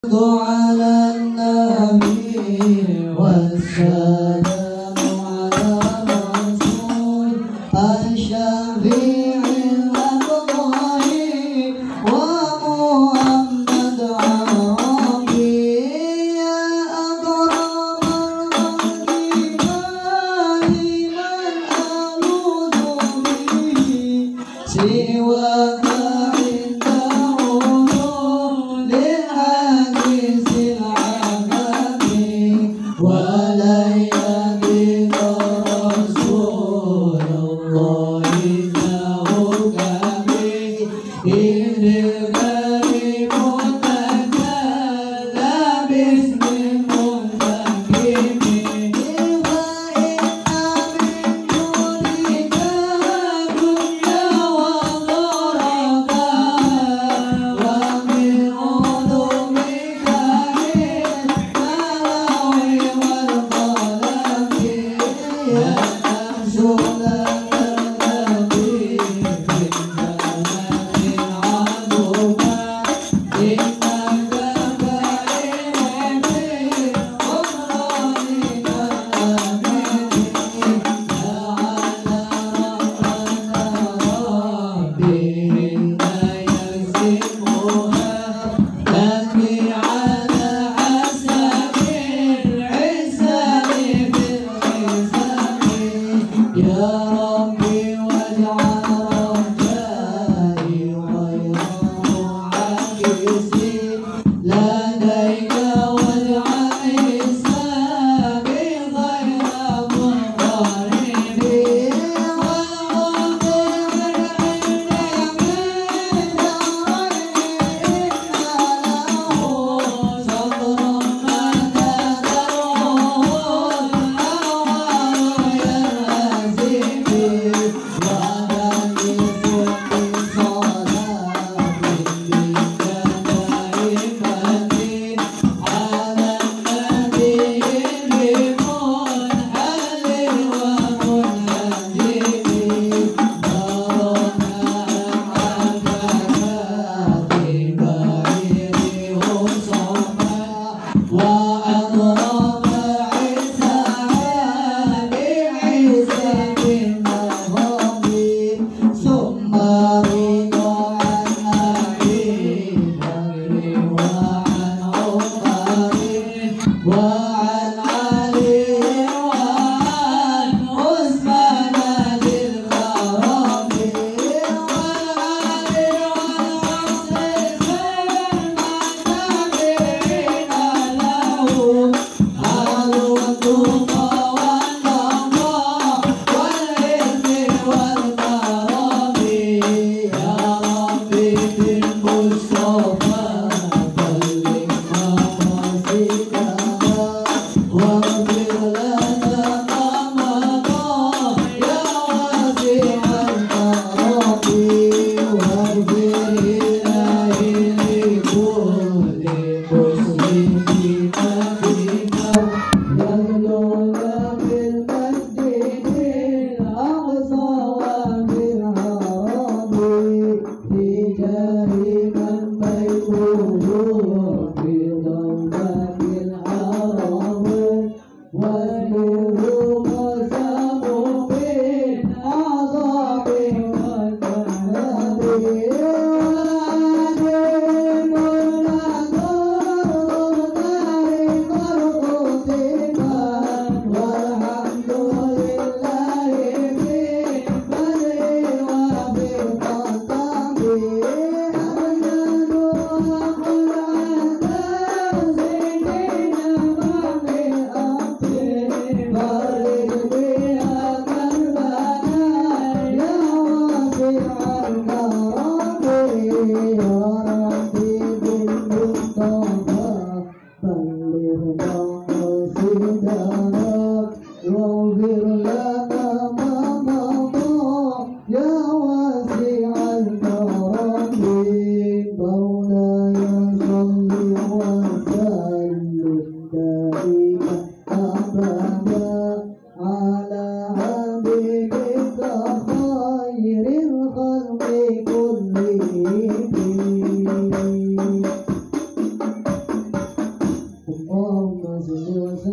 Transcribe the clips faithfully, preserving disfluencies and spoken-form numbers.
على النبي والسلام على الرسول الشفيع الأفضل ومحمد عربي يا أكرم الخلق لمن ألوذ به سواك ولا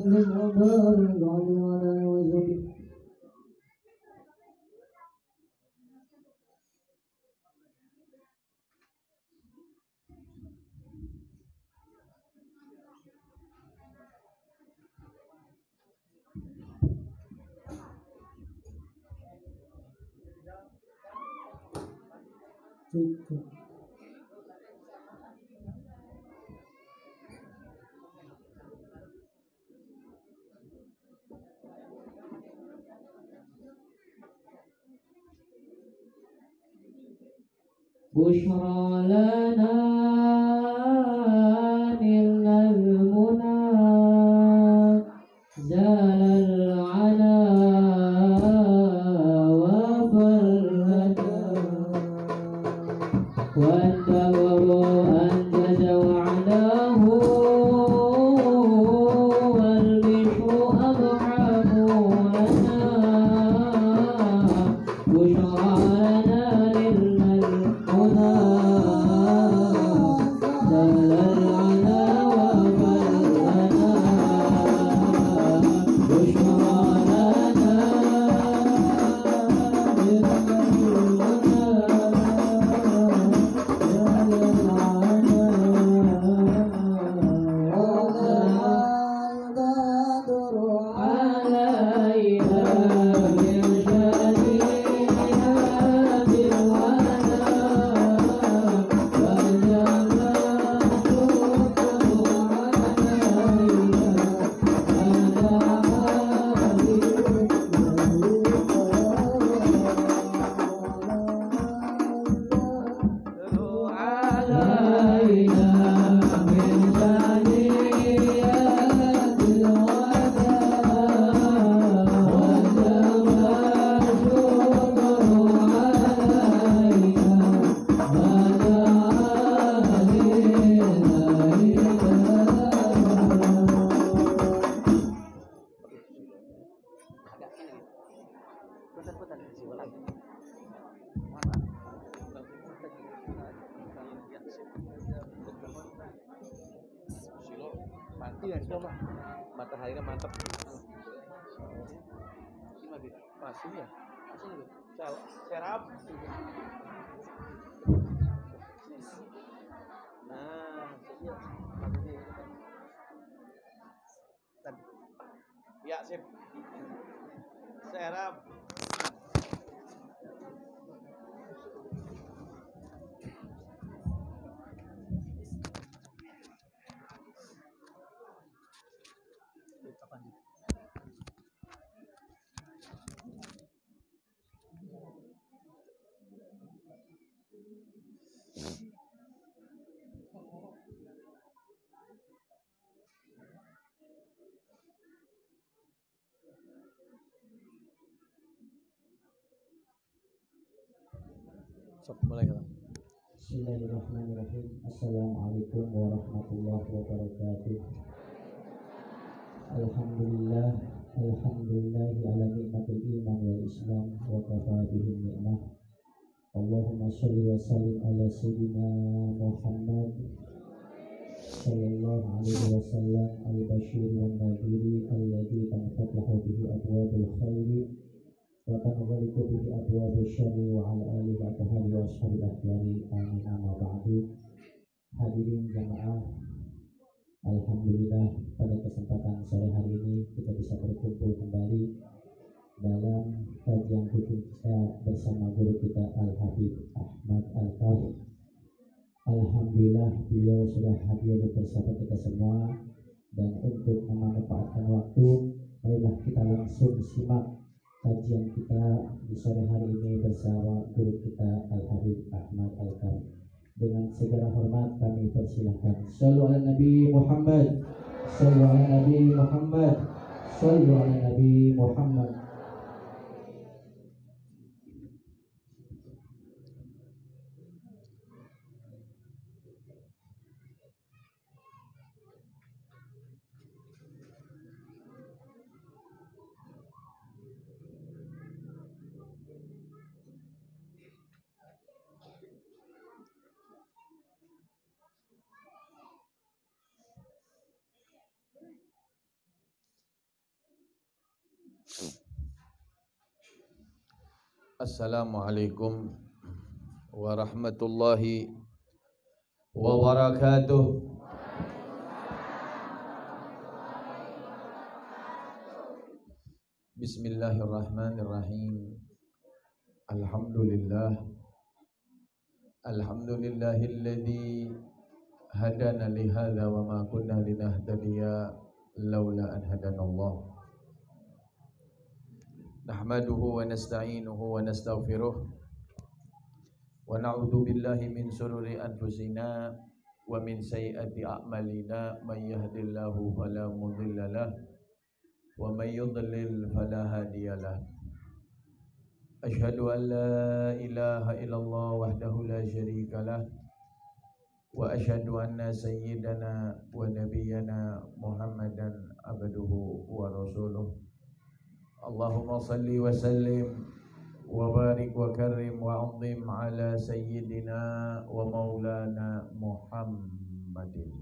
وأكرم وبارك عليه وعلى آله وصحبه. بشرى لنا نلنا المنى زال العنا وفرجا والدبر أنجز وعده والبشر أضحى لنا بشرى لنا نلنا المنى زال العنا وفرجا بشرى لنا mataharinya mantap. Ini lagi masih ya, masih nih, sel serap. Nah, iya, ya sip, serap. Bismillahirrahmanirrahim. Assalamualaikum warahmatullahi wabarakatuh. Alhamdulillah, alhamdulillah ala nikmatil iman wal islam wa kafa bihi ni'mah. Allahumma sholli wa sallim ala sayyidina Muhammad sallallahu alaihi wasallam al-bashir wan nadhiri alladhi tanfatahu bihi abwabul khairi wa tanghaliqu bihi abwabul syarri wa ala alihi wa tahali wa ashabil akhyari amin amma ba'du. Hadirin jamaah, alhamdulillah pada kesempatan sore hari ini kita bisa berkumpul kembali dalam kajian rutin kita bersama guru kita Al-Habib Ahmad Al-Kaf. Alhamdulillah beliau sudah hadir bersama kita semua, dan untuk memanfaatkan waktu, marilah kita langsung simak kajian kita di sore hari ini bersama guru kita Al-Habib Ahmad Al-Kaf. Dengan segala hormat kami persilahkan. Shallu ala Nabi Muhammad, Shallu ala Nabi Muhammad, Shallu ala Nabi Muhammad. Assalamualaikum warahmatullahi wabarakatuh. Bismillahirrahmanirrahim. Alhamdulillah. Alhamdulillahilladzi hadana li hadza wa ma kunna linahtadiya laula an hadanallah. Nahmaduhu wa nasta'inuhu wa nastaghfiruh wa na'udzu billahi min shururi anfusina wa min sayyiati a'malina may yahdihillahu fala mudilla lahu wa may yudlil fala hadiyalah. Asyhadu an la ilaha illallah wahdahu la syarika lah wa asyhadu anna sayyidana wa nabiyyana Muhammadan abduhu wa rasuluh. Allahumma salli wa sallim wa barik wa karrim wa azim ala sayyidina wa maulana Muhammadin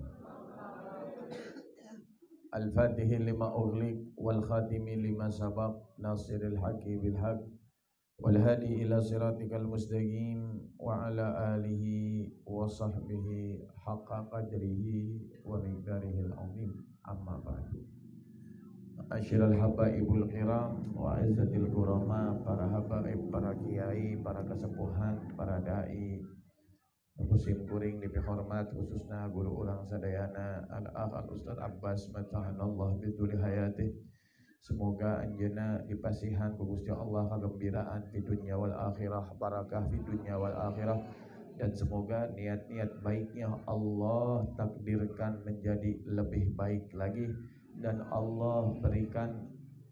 al-fatihi lima ughliq wal khatimi lima sabaq nasiril haqqi bil haqq wal hadi ila siratikal mustaqim wa ala alihi wa sahbihi haqqa qadrihi wa miqdarihil azim. Amma ba'du. Asyiral habaibul kiram wa izzatil kurama, para habaib, para kiai, para kesepuhan, para dai, musim kuring dipihormat khususna guru urang sadayana al-akh al-ustaz Abbas matahanallah bituli hayatih. Semoga anjeunna dipasihan ku Gusti Allah kagembiraan di dunya wal akhirah, barakah di dunya wal akhirah, dan semoga niat-niat baiknya Allah takdirkan menjadi lebih baik lagi, dan Allah berikan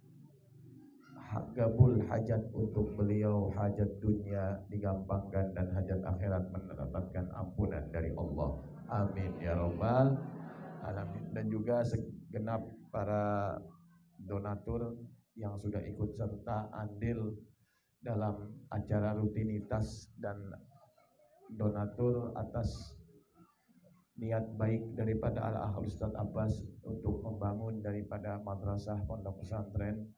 gabul hajat untuk beliau, hajat dunia digampangkan dan hajat akhirat mendapatkan ampunan dari Allah. Amin ya rabbal alamin. Dan juga segenap para donatur yang sudah ikut serta andil dalam acara rutinitas dan donatur atas niat baik daripada Al-Akh Ustaz Abbas untuk membangun daripada madrasah pondok pesantren.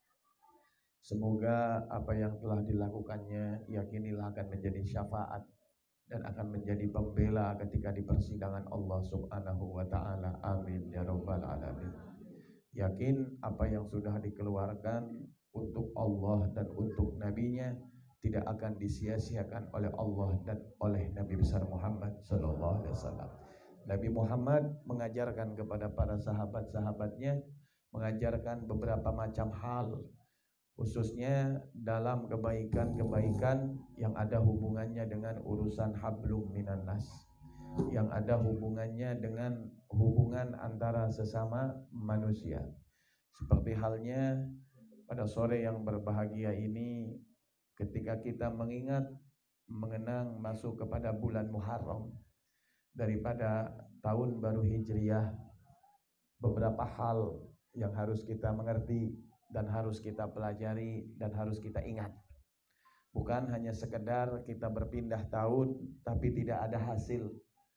Semoga apa yang telah dilakukannya yakinilah akan menjadi syafaat dan akan menjadi pembela ketika di persidangan Allah Subhanahu wa taala. Amin ya rabbal alamin. Yakin apa yang sudah dikeluarkan untuk Allah dan untuk nabinya tidak akan disia-siakan oleh Allah dan oleh Nabi besar Muhammad sallallahu alaihi wasallam. Nabi Muhammad mengajarkan kepada para sahabat-sahabatnya, mengajarkan beberapa macam hal, khususnya dalam kebaikan-kebaikan yang ada hubungannya dengan urusan hablum minan nas, yang ada hubungannya dengan hubungan antara sesama manusia. Seperti halnya pada sore yang berbahagia ini, ketika kita mengingat, mengenang masuk kepada bulan Muharram daripada tahun baru Hijriah, beberapa hal yang harus kita mengerti dan harus kita pelajari dan harus kita ingat. Bukan hanya sekedar kita berpindah tahun tapi tidak ada hasil.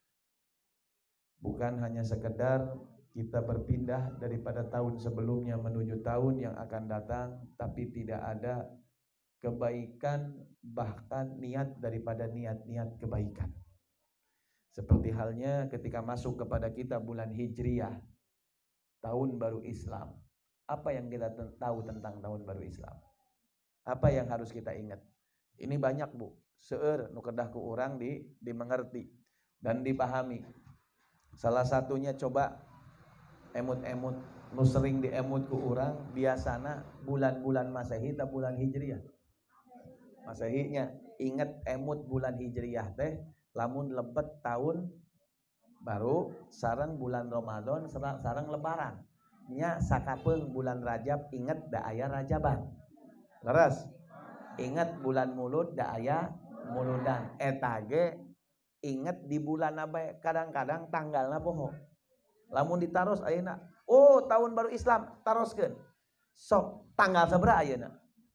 Bukan hanya sekedar kita berpindah daripada tahun sebelumnya menuju tahun yang akan datang tapi tidak ada kebaikan, bahkan niat daripada niat-niat kebaikan. Seperti halnya ketika masuk kepada kita bulan Hijriah, tahun baru Islam. Apa yang kita tahu tentang tahun baru Islam? Apa yang harus kita ingat? Ini banyak bu, seueur nu kedah ku urang di dimengerti dan dipahami. Salah satunya coba emut-emut nu sering diemut ku urang biasana bulan-bulan Masehi atau bulan Hijriah. Masehinya ingat emut bulan Hijriah teh lamun lebet tahun baru sareng bulan Ramadan sareng, sareng lebaran nya sakapeung bulan Rajab inget da aya Rajaban leres inget bulan Mulud da aya Muludan eta ge inget di bulan abe kadang-kadang tanggalna poho lamun ditaros ayeuna oh tahun baru Islam taroskeun sok tanggal sabaraha ayeuna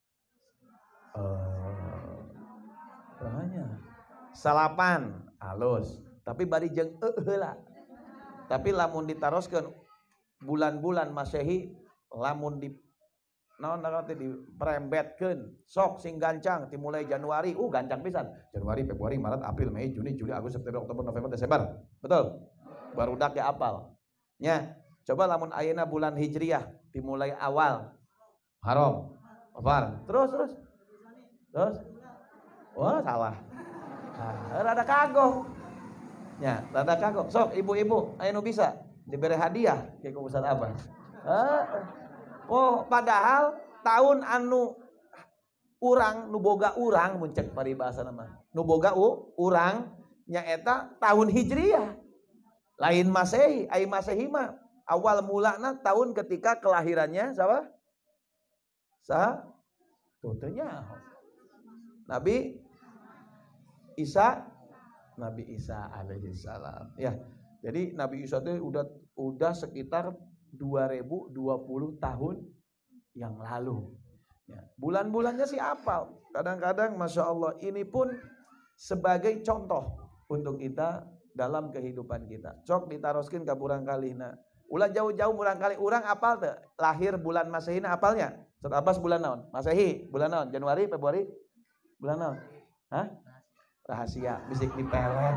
eh uh, salapan halus tapi bari jeung heula tapi lamun ditaroskeun bulan-bulan Masehi lamun di naon nanti diperembetkeun sok sing gancang dimulai Januari, uh gancang pisan. Januari, Februari, Maret, April, Mei, Juni, Juli, Agustus, September, Oktober, November, Desember. Betul? Barudak ya apal. Nya, coba lamun ayeuna bulan Hijriah dimulai awal Haram. Apa? Terus terus. Terus. Wah, salah. Nah, rada kagok. Ya, rada kagok. Sok ibu-ibu, aya nu bisa diberi hadiah ke Ustaz Abah. Ah. Oh, padahal tahun anu urang nu boga urang mun cek paribasa nama. Nu boga u, urang nyaeta tahun Hijriah. Lain Masehi, ai Masehi mah awal mulana tahun ketika kelahirannya siapa? Sa? Tuh teu nyaho. Nabi Isa, Nabi Isa alaihi salam. Ya. Jadi Nabi Isa itu udah udah sekitar dua ribu dua puluh tahun yang lalu. Ya. Bulan-bulannya sih apal. Kadang-kadang Masya Allah ini pun sebagai contoh untuk kita dalam kehidupan kita. Cok ditaroskin ke burang kalihna. Ulah jauh-jauh burang kali urang apal teh. Lahir bulan Masehi apalnya. Ustaz Abbas bulan naon? Masehi bulan naon? Januari, Februari? Bulan naon? Hah? Rahasia, bisik dipelet.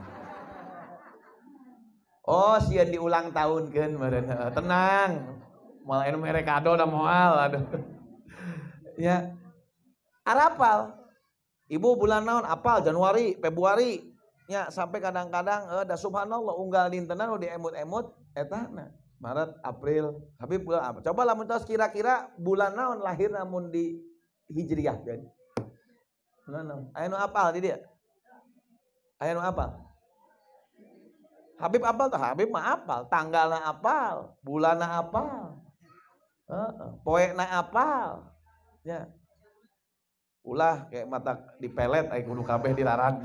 Oh, sieun diulang tahun kan meureun. Tenang. Moal anu mere kado da moal aduh. Ya. Arapal. Ibu bulan naon? Apal Januari, Februari. Ya, sampai kadang-kadang eh da subhanallah unggal dintenan nu diemut-emut eta na. Maret, April, Habib bulan apa? Coba lamun tos kira-kira bulan naon lahir namun di Hijriah kan. Bulan naon? Aya nu apal di dieu? Aya nu apal? Habib apal tuh, Habib mah apal, tanggalna apal, bulanna apal, heeh, poena apal, ya. Ulah kayak mata dipelet, ay kudu kabeh dilarang.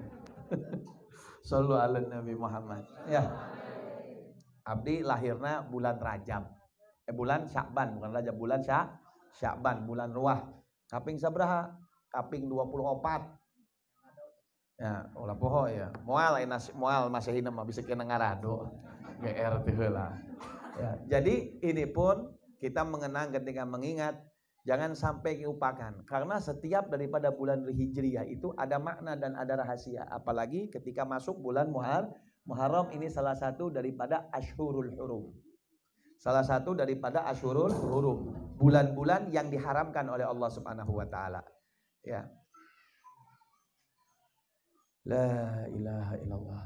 Sallu ala Nabi Muhammad. Ya. Abdi lahirna bulan Rajab, eh bulan Sya'ban, bukan Rajab, bulan Sya, Sya'ban, bulan Ruah. Kaping sabraha? Kaping dua puluh empat. Ya, ulah poho ya. Moal aya moal Masehi mah bisa kena ngarado. G R teh heula. Ya, jadi ini pun kita mengenang ketika mengingat jangan sampai dilupakan karena setiap daripada bulan Hijriah itu ada makna dan ada rahasia. Apalagi ketika masuk bulan Muhar, Muharram ini salah satu daripada Ashhurul Hurum. Salah satu daripada Ashhurul Hurum, bulan-bulan yang diharamkan oleh Allah Subhanahu wa taala. Ya. La ilaha illallah.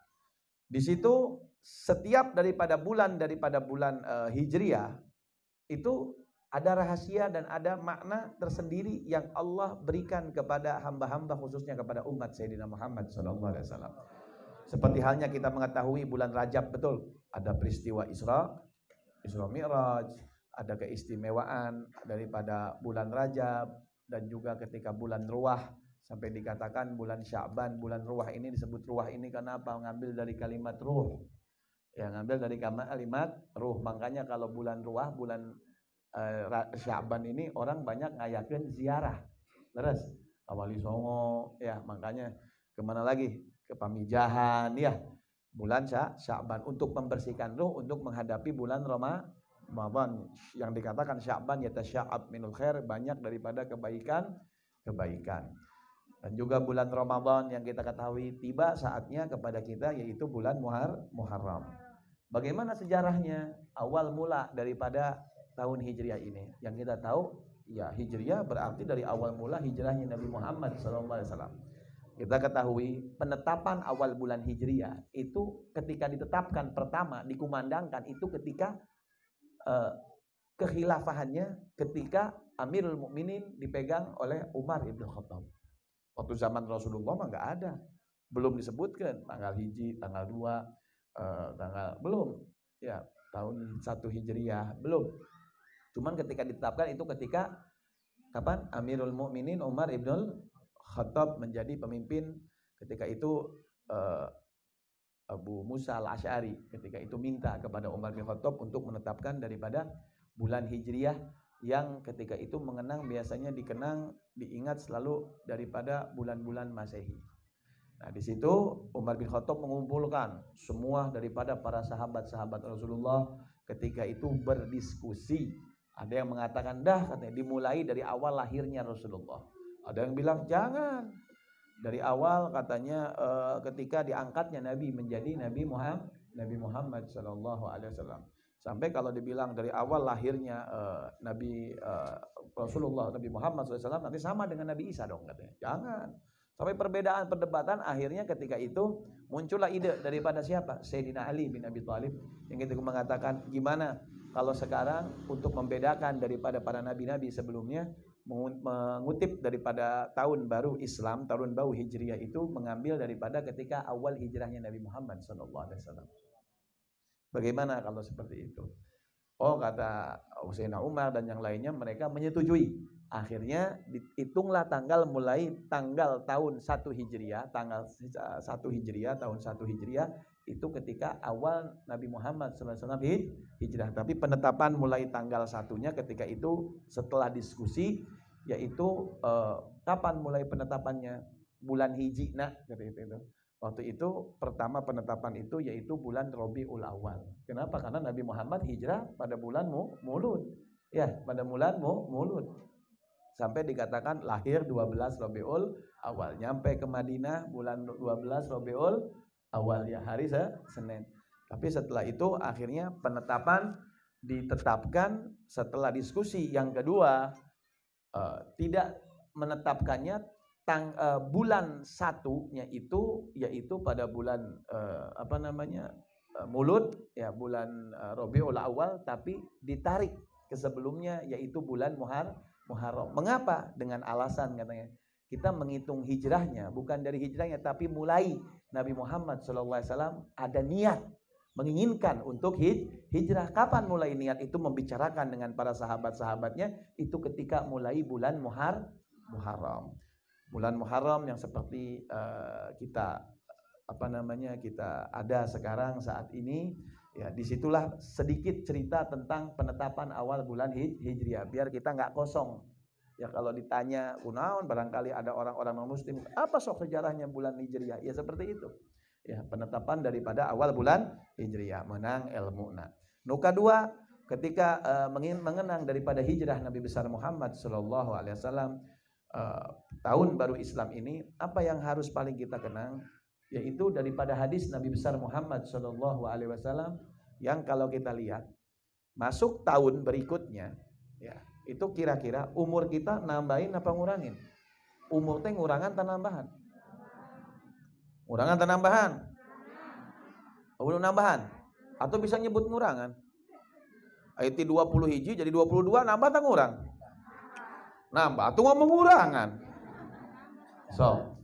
Di situ setiap daripada bulan daripada bulan uh, Hijriah itu ada rahasia dan ada makna tersendiri yang Allah berikan kepada hamba-hamba khususnya kepada umat Sayyidina Muhammad sallallahu alaihi wasallam. Seperti halnya kita mengetahui bulan Rajab betul ada peristiwa Isra, Isra Mi'raj, ada keistimewaan daripada bulan Rajab dan juga ketika bulan Ruah. Sampai dikatakan bulan Sya'ban, bulan Ruah ini disebut Ruah ini karena apa? Ngambil dari kalimat ruh. Ya, ngambil dari kalimat ruh. Makanya kalau bulan Ruah, bulan uh, Sya'ban ini orang banyak ngayakeun ziarah. Terus Kawali Songo, ya makanya kemana lagi? Ke Pamijahan, ya. Bulan Sya'ban untuk membersihkan ruh, untuk menghadapi bulan Ramadan. Yang dikatakan Sya'ban yatasya'ab minul khair, banyak daripada kebaikan, kebaikan. Dan juga bulan Ramadan yang kita ketahui tiba saatnya kepada kita yaitu bulan Muhar, Muharram. Bagaimana sejarahnya? Awal mula daripada tahun Hijriah ini. Yang kita tahu ya Hijriah berarti dari awal mula hijrahnya Nabi Muhammad sallallahu alaihi wasallam. Kita ketahui penetapan awal bulan Hijriah itu ketika ditetapkan pertama dikumandangkan itu ketika uh, kekhilafahannya ketika Amirul Mukminin dipegang oleh Umar ibn Khattab. Waktu zaman Rasulullah mah nggak ada, belum disebutkan tanggal hiji, tanggal dua, eh, tanggal belum, ya tahun satu Hijriah belum. Cuman ketika ditetapkan itu ketika kapan Amirul Mukminin Umar ibn Khattab menjadi pemimpin. Ketika itu eh, Abu Musa al-Asy'ari ketika itu minta kepada Umar bin Khattab untuk menetapkan daripada bulan Hijriah yang ketika itu mengenang biasanya dikenang diingat selalu daripada bulan-bulan Masehi. Nah, di situ Umar bin Khattab mengumpulkan semua daripada para sahabat-sahabat Rasulullah ketika itu berdiskusi Ada yang mengatakan dah katanya dimulai dari awal lahirnya Rasulullah. Ada yang bilang jangan. Dari awal katanya uh, ketika diangkatnya Nabi menjadi Nabi Muhammad Nabi Muhammad sallallahu alaihi wasallam. Sampai kalau dibilang dari awal lahirnya uh, Nabi uh, Rasulullah Nabi Muhammad sallallahu alaihi wasallam nanti sama dengan Nabi Isa dong katanya. Jangan. Sampai perbedaan perdebatan akhirnya ketika itu muncullah ide daripada siapa? Sayyidina Ali bin Abi Thalib yang itu mengatakan gimana kalau sekarang untuk membedakan daripada para nabi-nabi sebelumnya mengutip daripada tahun baru Islam, tahun baru Hijriah itu mengambil daripada ketika awal hijrahnya Nabi Muhammad sallallahu alaihi wasallam. Bagaimana kalau seperti itu? Oh, kata Sayyidina Umar dan yang lainnya mereka menyetujui. Akhirnya dihitunglah tanggal mulai tanggal tahun satu Hijriah, tanggal satu Hijriah, tahun satu Hijriah itu ketika awal Nabi Muhammad sallallahu alaihi wasallam hijrah. Tapi penetapan mulai tanggal satunya ketika itu setelah diskusi yaitu eh, kapan mulai penetapannya? Bulan Hijjina seperti itu. Waktu itu pertama penetapan itu yaitu bulan Rabiul Awal. Kenapa? Karena Nabi Muhammad hijrah pada bulan Maulud. Ya, pada bulan Maulud. Sampai dikatakan lahir dua belas Rabiul Awal. Nyampe ke Madinah bulan dua belas Rabiul Awal ya, hari Senin. Tapi setelah itu akhirnya penetapan ditetapkan setelah diskusi yang kedua uh, tidak menetapkannya tang uh, bulan satunya itu yaitu pada bulan uh, apa namanya uh, Maulud ya, bulan uh, Rabiul Awal, tapi ditarik ke sebelumnya yaitu bulan Muhar Muharram. Mengapa? Dengan alasan katanya kita menghitung hijrahnya bukan dari hijrahnya tapi mulai Nabi Muhammad shallallahu alaihi wasallam ada niat menginginkan untuk hij hijrah. Kapan mulai niat itu membicarakan dengan para sahabat-sahabatnya itu ketika mulai bulan Muhar Muharram. Bulan Muharram yang seperti uh, kita apa namanya kita ada sekarang saat ini ya, disitulah sedikit cerita tentang penetapan awal bulan hij Hijriah biar kita nggak kosong ya. Kalau ditanya kunaon barangkali ada orang-orang non muslim apa sok sejarahnya bulan Hijriah ya, seperti itu ya, penetapan daripada awal bulan Hijriah menang ilmu. Nah, nuka dua ketika uh, mengenang daripada hijrah Nabi besar Muhammad sallallahu alaihi wasallam uh, tahun baru Islam ini, apa yang harus paling kita kenang yaitu daripada hadis Nabi besar Muhammad sallallahu alaihi wasallam yang kalau kita lihat masuk tahun berikutnya ya, itu kira-kira umur kita nambahin apa ngurangin? Umur teh ngurangan atau nambahan? Ngurangan atau nambahan? Umur nambahan? Atau bisa nyebut ngurangan? Ayat dua puluh hiji jadi dua puluh dua nambah atau ngurang? Nambah atau ngomong ngurangan? So,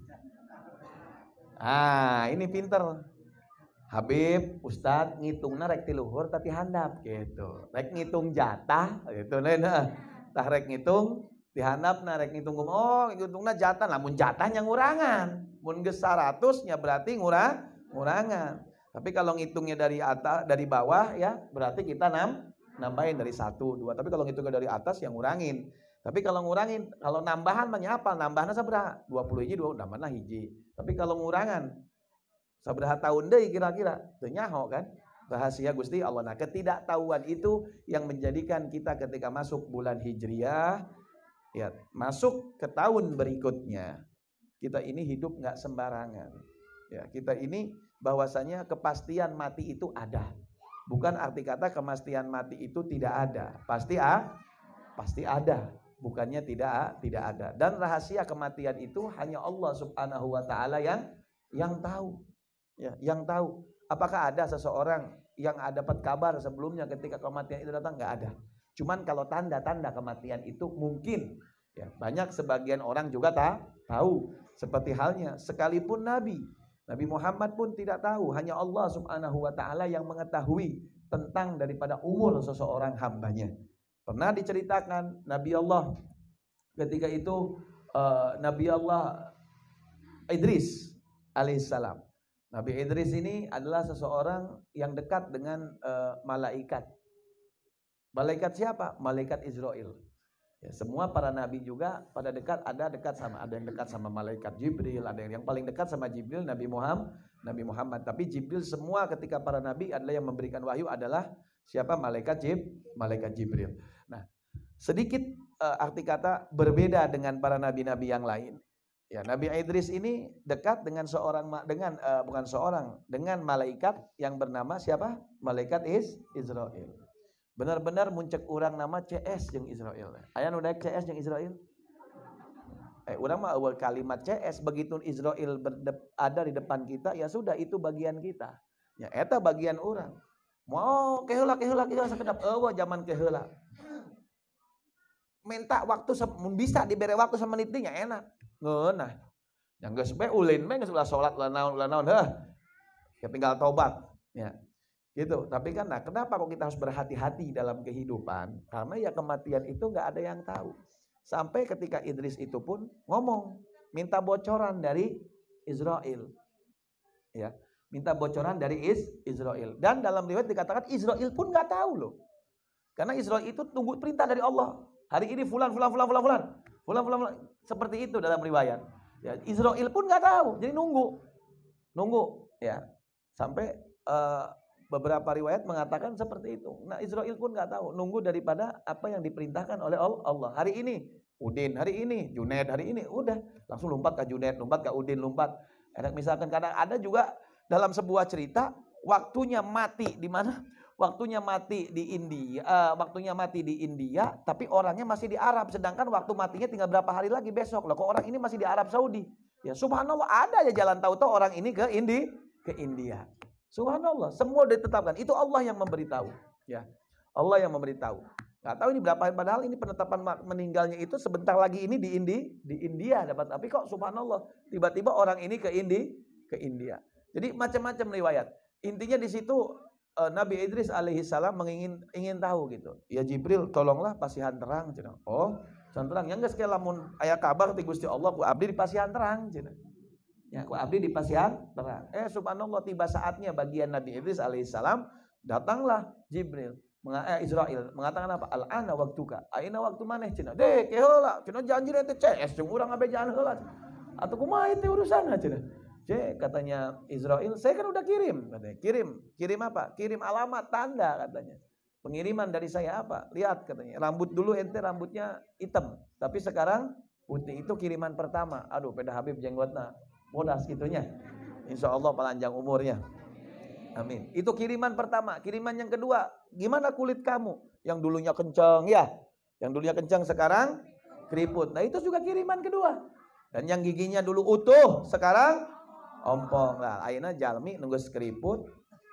ah ini pinter Habib, Ustad ngitungna rek ti luhur tapi handap gitu. Rek ngitung jatah gitu nah. Tah rek ngitung ti handapna rek ngitung oh ngitungna jatah, lamun jatahnya ngurangan. Mun geus seratus nya berarti ngurang ngurangan. Tapi kalau ngitungnya dari atas dari bawah ya berarti kita nam nambahin dari satu, dua. Tapi kalau ngitungnya dari atas yang ngurangin. Tapi kalau ngurangin, kalau nambahan mah apa? Nambahna sabaraha? dua puluh hiji, dua nambahna hiji. Tapi kalau ngurangan sabaraha tahun deui kira-kira? Teu nyaho kan? Rahasia Gusti Allah. Nah, ketidaktahuan itu yang menjadikan kita ketika masuk bulan Hijriah ya, masuk ke tahun berikutnya. Kita ini hidup enggak sembarangan. Ya, kita ini bahwasanya kepastian mati itu ada. Bukan arti kata kepastian mati itu tidak ada. Pasti ah, pasti ada. Bukannya tidak tidak ada. Dan rahasia kematian itu hanya Allah Subhanahu wa taala yang yang tahu. Ya, yang tahu. Apakah ada seseorang yang dapat kabar sebelumnya ketika kematian itu datang? Enggak ada. Cuman kalau tanda-tanda kematian itu mungkin ya, banyak sebagian orang juga tak tahu. Seperti halnya sekalipun Nabi Nabi Muhammad pun tidak tahu, hanya Allah Subhanahu wa taala yang mengetahui tentang daripada umur seseorang hambanya. Pernah diceritakan Nabi Allah ketika itu uh, Nabi Allah Idris alaihissalam. Nabi Idris ini adalah seseorang yang dekat dengan uh, malaikat. Malaikat siapa? Malaikat Israel. Ya, semua para nabi juga pada dekat, ada dekat sama, ada yang dekat sama malaikat Jibril, ada yang, yang paling dekat sama Jibril Nabi Muhammad, Nabi Muhammad. Tapi Jibril semua ketika para nabi adalah yang memberikan wahyu adalah siapa? Malaikat Jib, malaikat Jibril. Nah, sedikit uh, arti kata berbeda dengan para nabi-nabi yang lain. Ya, Nabi Idris ini dekat dengan seorang dengan uh, bukan seorang dengan malaikat yang bernama siapa? Malaikat Is Israel. Benar-benar muncul orang nama C S jeung Israel. Aya nu daek C S jeung Israel? Eh, orang mah awal kalimat C S begitu Israel berdep, ada di depan kita, ya sudah itu bagian kita. Ya eta bagian orang. Mau keheula keheula keheula sakedap eueuh zaman keheula. Minta waktu mun bisa dibere waktu semenit nya enak. Ngeunah. Yang geus bae ulin bae geus ulah salat ulah naon ulah naon heuh. Ya tinggal tobat, ya. Gitu. Tapi kan nah kenapa kok kita harus berhati-hati dalam kehidupan? Karena ya kematian itu enggak ada yang tahu. Sampai ketika Idris itu pun ngomong, minta bocoran dari Israel. Ya, minta bocoran dari Is Israel. Dan dalam riwayat dikatakan Israel pun enggak tahu loh. Karena Israel itu tunggu perintah dari Allah. Hari ini fulan fulan fulan fulan fulan. Fulan fulan fulan. Seperti itu dalam riwayat. Ya, Israel pun nggak tahu, jadi nunggu, nunggu, ya, sampai uh, beberapa riwayat mengatakan seperti itu. Nah, Israel pun nggak tahu, nunggu daripada apa yang diperintahkan oleh Allah. Hari ini Udin, hari ini Junaid, hari ini udah langsung lompat ke Junaid, lompat ke Udin, lompat. Ada misalkan kadang ada juga dalam sebuah cerita waktunya mati di mana? Waktunya mati di India, uh, waktunya mati di India, tapi orangnya masih di Arab, sedangkan waktu matinya tinggal berapa hari lagi besok. Loh, kok orang ini masih di Arab Saudi? Ya subhanallah, ada aja jalan tahu-tahu orang ini ke Indi, ke India. Subhanallah, semua ditetapkan. Itu Allah yang memberitahu, ya. Allah yang memberitahu. Gak tahu ini berapa, padahal ini penetapan meninggalnya itu sebentar lagi ini di Indi, di India dapat. Tapi kok subhanallah, tiba-tiba orang ini ke Indi, ke India. Jadi macam-macam riwayat. Intinya di situ Nabi Idris alaihi salam mengingin ingin tahu gitu. Ya Jibril, tolonglah pasihan terang cenah. Oh, pasihan terang. Yang geus ke lamun aya kabar ti Gusti Allah ku abdi di pasihan terang cenah. Ya, ku abdi di pasihan terang. Eh subhanallah tiba saatnya bagian Nabi Idris alaihi salam, datanglah Jibril, eh, Israil mengatakan apa? Al-ana waktuka. Aina waktu maneh cenah. Dek, heula, cenah janji teh C S jeung urang ngabejaan heula. Atuh kumaha teh urusanna cenah. Cek katanya Israel, saya kan udah kirim, katanya. Kirim, kirim apa? Kirim alamat, tanda katanya. Pengiriman dari saya apa? Lihat katanya. Rambut dulu ente rambutnya hitam, tapi sekarang putih. Itu kiriman pertama. Aduh, peda Habib jenggotna bodas gitunya. Insya Allah panjang umurnya. Amin. Itu kiriman pertama. Kiriman yang kedua, gimana kulit kamu? Yang dulunya kencang ya, yang dulunya kencang sekarang keriput. Nah itu juga kiriman kedua. Dan yang giginya dulu utuh, sekarang ompong lah, ayeuna jalmi nunggu keriput,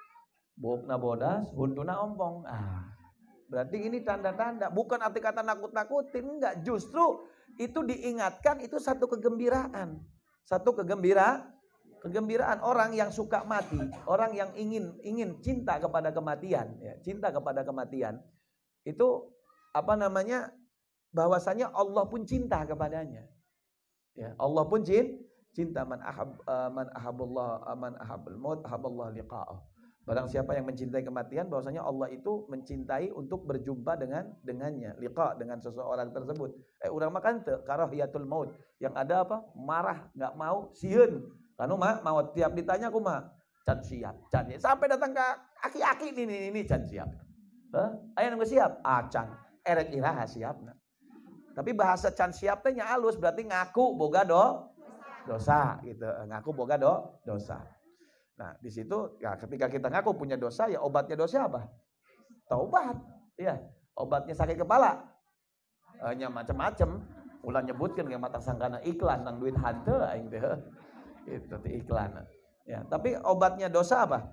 bukna bodas, huntuna ompong. Ah, berarti ini tanda-tanda, bukan arti kata nakut-nakutin, enggak. Justru itu diingatkan, itu satu kegembiraan, satu kegembira, kegembiraan orang yang suka mati, orang yang ingin ingin cinta kepada kematian, ya, cinta kepada kematian, itu apa namanya? Bahwasanya Allah pun cinta kepadanya, ya, Allah pun cinta. Cinta man ahab uh, man ahabullah man ahabul maut ahaballah liqa'ah. Barang siapa yang mencintai kematian, bahwasanya Allah itu mencintai untuk berjumpa dengan dengannya, liqa dengan seseorang tersebut. Eh urang makan teu karahiyatul maut. Yang ada apa? Marah, enggak mau, sieun. Anu mah maut tiap ditanya kumaha? Can siap, can. Sampai datang ke aki-aki ini ini can siap. Heh, aya nu siap? Ah can. Erek iraha siapna. Tapi bahasa can siap teh nya alus, berarti ngaku boga do dosa gitu, ngaku boga do dosa. Nah di situ ya ketika kita ngaku punya dosa, ya obatnya dosa apa? Taubat, ya. Obatnya sakit kepala, hanya macam-macam. Ulah nyebutkan kayak mata sangkana iklan nang duit hante aing teh, itu teh iklan. Ya, tapi obatnya dosa apa?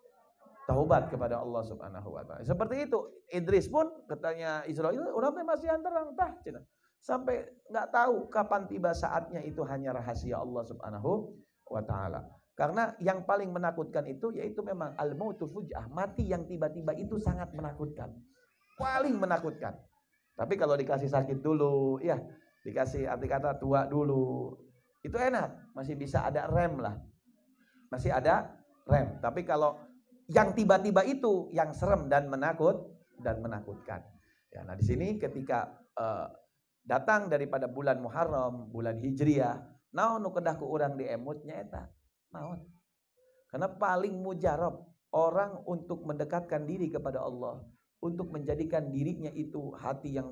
Taubat kepada Allah Subhanahu wa taala. Seperti itu Idris pun katanya Israil, urang teh masih antarang tah cenah. Sampai nggak tahu kapan tiba saatnya, itu hanya rahasia Allah Subhanahu wa taala. Karena yang paling menakutkan itu yaitu memang al-mautu fuj'ah, mati yang tiba-tiba itu sangat menakutkan. Paling menakutkan. Tapi kalau dikasih sakit dulu, ya, dikasih arti kata tua dulu, itu enak, masih bisa ada rem lah. Masih ada rem. Tapi kalau yang tiba-tiba itu yang serem dan menakut dan menakutkan. Ya, nah di sini ketika uh, datang daripada bulan Muharram, bulan Hijriah, naon nu kedah ku urang diemutnya eta maut. Karena paling mujarab orang untuk mendekatkan diri kepada Allah, untuk menjadikan dirinya itu hati yang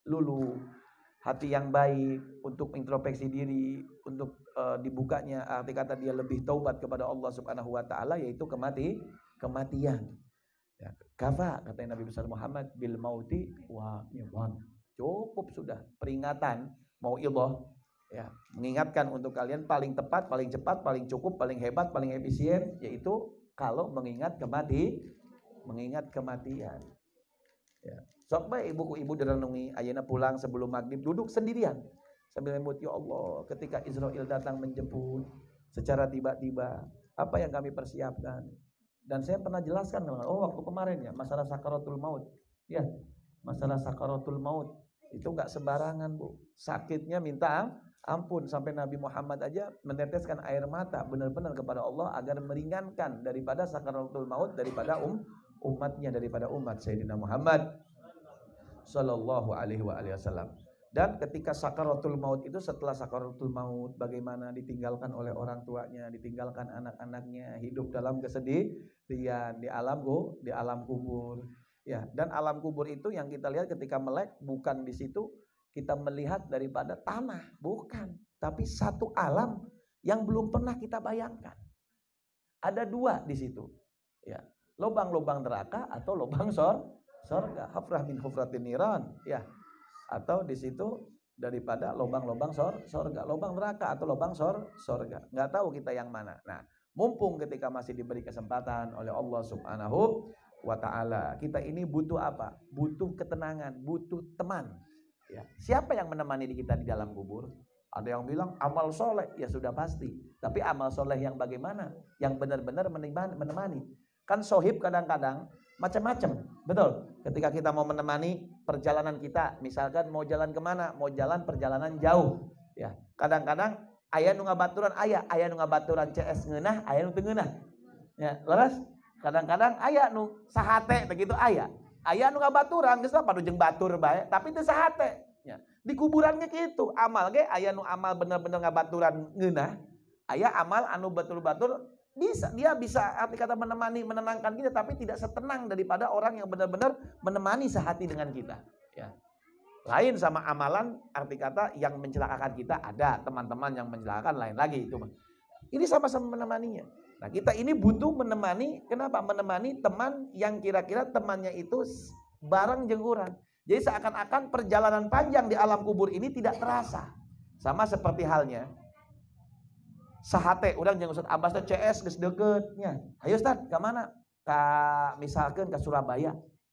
luluh, hati yang baik untuk introspeksi diri, untuk uh, dibukanya arti kata dia lebih taubat kepada Allah Subhanahu wa taala, yaitu kemati kematian. Ya, kafa kata Nabi besar Muhammad bil mauti wa iman. Cukup sudah peringatan mauidhah, ya, mengingatkan untuk kalian paling tepat, paling cepat, paling cukup, paling hebat, paling efisien, yaitu kalau mengingat kemati mengingat kematian. Ya. Sok bae ibu-ibu direnungi, ayeuna pulang sebelum maghrib duduk sendirian sambil menyebut ya Allah, ketika Israel datang menjemput secara tiba-tiba, apa yang kami persiapkan. Dan saya pernah jelaskan, oh waktu kemarin ya, masalah sakaratul maut. Ya, masalah sakaratul maut itu enggak sembarangan, Bu. Sakitnya minta ampun, sampai Nabi Muhammad aja meneteskan air mata benar-benar kepada Allah agar meringankan daripada sakaratul maut daripada um, umatnya, daripada umat Sayyidina Muhammad Sallallahu alaihi wa alihi wasallam. Dan ketika sakaratul maut itu, setelah sakaratul maut bagaimana ditinggalkan oleh orang tuanya, ditinggalkan anak-anaknya, hidup dalam kesedihan di alam go, di alam kubur. Ya, dan alam kubur itu yang kita lihat ketika melek, bukan di situ kita melihat daripada tanah, bukan, tapi satu alam yang belum pernah kita bayangkan. Ada dua di situ. Ya, lubang-lubang neraka atau lubang sor sorga, hafrah min hufratin niran, ya, atau di situ daripada lubang-lubang sor sorga, lubang neraka atau lubang sor sorga, nggak tahu kita yang mana. Nah, mumpung ketika masih diberi kesempatan oleh Allah Subhanahu wa taala, kita ini butuh apa? Butuh ketenangan, butuh teman. Ya, siapa yang menemani kita di dalam kubur? Ada yang bilang amal soleh, ya sudah pasti. Tapi amal soleh yang bagaimana? Yang benar-benar menemani. Kan sohib kadang-kadang macam-macam, betul. Ketika kita mau menemani perjalanan kita, misalkan mau jalan kemana, mau jalan perjalanan jauh, ya. Kadang-kadang aya nu ngabaturan, aya, aya nu ngabaturan C S ngeunah, aya nu teu ngeunah. Ya, leres. Kadang-kadang aya nu sahate begitu aya. Aya nu ngabaturan geus padu jeung batur bae, tapi teu sahate. Ya. Di kuburannya gitu, amal ge aya nu amal bener-bener ngabaturan ngeunah, aya amal anu batur-batur bisa, dia bisa arti kata menemani, menenangkan kita, tapi tidak setenang daripada orang yang benar-benar menemani sehati dengan kita. Ya. Lain sama amalan, arti kata yang mencelakakan kita, ada teman-teman yang mencelakakan, lain lagi itu. Ini sama-sama menemaninya. Nah, kita ini butuh menemani, kenapa? Menemani teman yang kira-kira temannya itu bareng jeung urang. Jadi seakan-akan perjalanan panjang di alam kubur ini tidak terasa. Sama seperti halnya sahate urang jeung Ustaz Abbas teh C S geus deukeut nya. Hayu Ustaz, ka mana? Ka misalkeun ka Surabaya.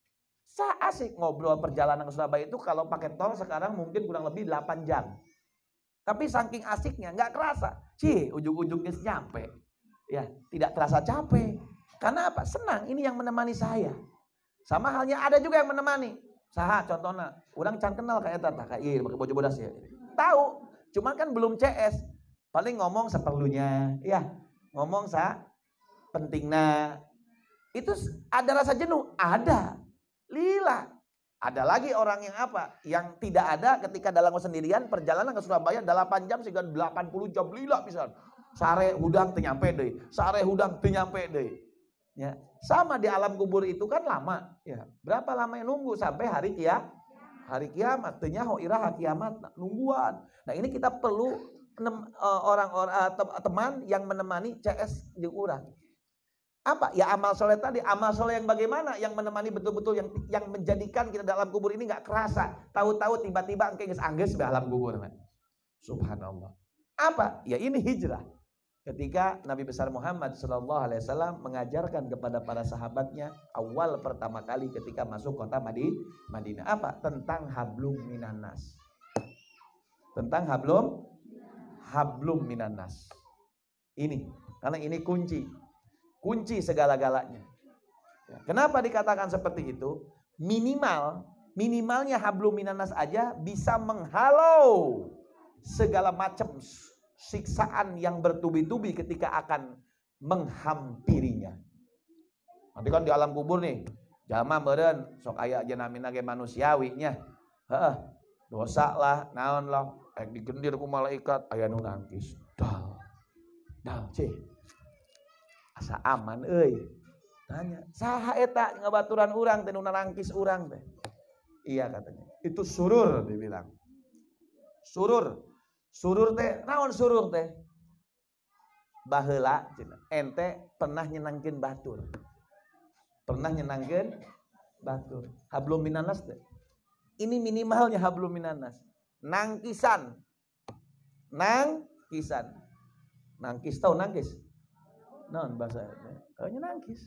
Sa asik ngobrol perjalanan ke Surabaya itu kalau pakai tol sekarang mungkin kurang lebih delapan jam. Tapi saking asiknya enggak kerasa. Cih, ujung-ujung geus nyampe. Ya, tidak terasa capek. Karena apa? Senang, ini yang menemani saya. Sama halnya ada juga yang menemani. Saha contohna, urang can kenal ka eta tah, ka ieu make bojo bodas ya. Tahu, cuman kan belum C S. Paling ngomong seperlunya, ya, ngomong sa pentingna. Itu ada rasa jenuh, ada. Lila. Ada lagi orang yang apa? Yang tidak ada ketika dalam sendirian perjalanan ke Surabaya delapan jam sehingga delapan puluh jam lila misalnya. Sare hudang teu nyampe deui, sare hudang teu nyampe deui. Ya, sama di alam kubur itu kan lama, ya. Berapa lama yang nunggu sampai hari kiamat? Hari kiamat, teu nyaho iraha kiamat nungguan. Nah, ini kita perlu orang-orang teman yang menemani C S jeung urang. Apa? Ya amal soleh tadi, amal soleh yang bagaimana? Yang menemani betul-betul yang yang menjadikan kita dalam kubur ini enggak kerasa. Tahu-tahu tiba-tiba engke geus anggeus di alam kubur. Subhanallah. Apa? Ya ini hijrah. Ketika Nabi besar Muhammad sallallahu alaihi wasallam mengajarkan kepada para sahabatnya awal pertama kali ketika masuk kota Madinah. Apa? Tentang hablum minannas. Tentang hablum hablum minannas. Ini, karena ini kunci. Kunci segala-galanya. Ya, kenapa dikatakan seperti itu? Minimal, minimalnya hablum minannas aja bisa menghalau segala macam siksaan yang bertubi-tubi ketika akan menghampirinya. Nanti kan di alam kubur nih, jalma meureun sok aya jenamina ge manusiawi nya. Heeh. Dosa lah, naon lah, rek digendir ku malaikat aya nu nangkis. Dal. Dal, cih. Asa aman euy. Tanya, saha eta ngabaturan urang teh nu nangkis urang teh? Iya katanya. Itu surur dibilang. Surur. Surur teh, naon surur teh? Baheula ente pernah nyenangkeun batur. Pernah nyenangkeun batur. Hablum minanas teh. Ini minimalnya hablum minanas. Nangkisan. Nangkisan. Nangkis tahu nangkis? Naon bahasa oh, nangkis.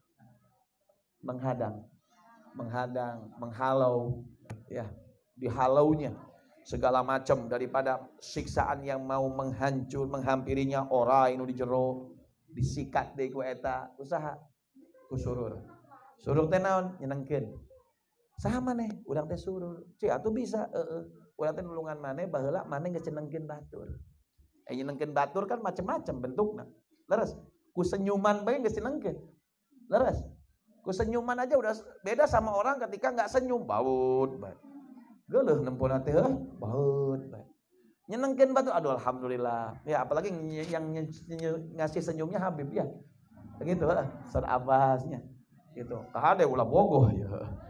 Menghadang. Menghadang, menghalau ya, dihalaunya segala macam daripada siksaan yang mau menghancur, menghampirinya orang anu di jero disikat deui ku eta usaha ku surur. Surur teh naon? Nyenengkeun. Saha maneh? Urang teh surur. Ci atuh bisa heeh. Urang teh nulungan maneh baheula maneh geus cenengkeun batur. Eh nyenengkeun batur kan macam-macam bentukna. Leres. Ku senyuman bae geus cenengkeun. Leres. Ku senyuman aja udah beda sama orang ketika enggak senyum, baut bae. Geuleuh nempona teh heuh, baut bae. Nyenengkeun batur, aduh alhamdulillah. Ya apalagi yang ngasih senyumnya Habib ya. Begitu heuh, Ustaz Abbasnya. Gitu. Kahade ulah bogoh ya.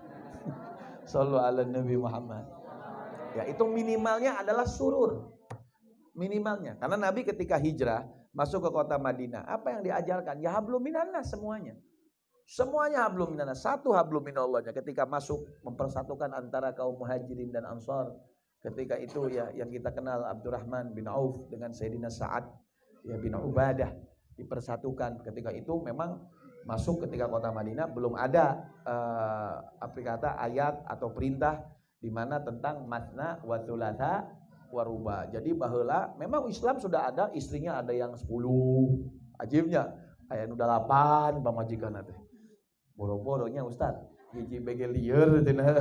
Shallu ala Nabi Muhammad. Ya itu minimalnya adalah surur. Minimalnya. Karena Nabi ketika hijrah masuk ke kota Madinah, apa yang diajarkan? Ya hablum minannas semuanya. Semuanya hablum minannas. Satu hablum minallahnya ketika masuk mempersatukan antara kaum muhajirin dan ansar. Ketika itu ya yang kita kenal Abdurrahman bin Auf dengan Sayyidina Sa'ad ya bin Ubadah dipersatukan. Ketika itu memang masuk ketika kota Madinah belum ada uh, apa kata ayat atau perintah di mana tentang masna wa thulatha wa ruba. Jadi baheula memang Islam sudah ada, istrinya ada yang sepuluh. Ajibnya aya nu delapan pamajikanna teh. Boro-boronya Ustaz, hiji bege lieur cenah.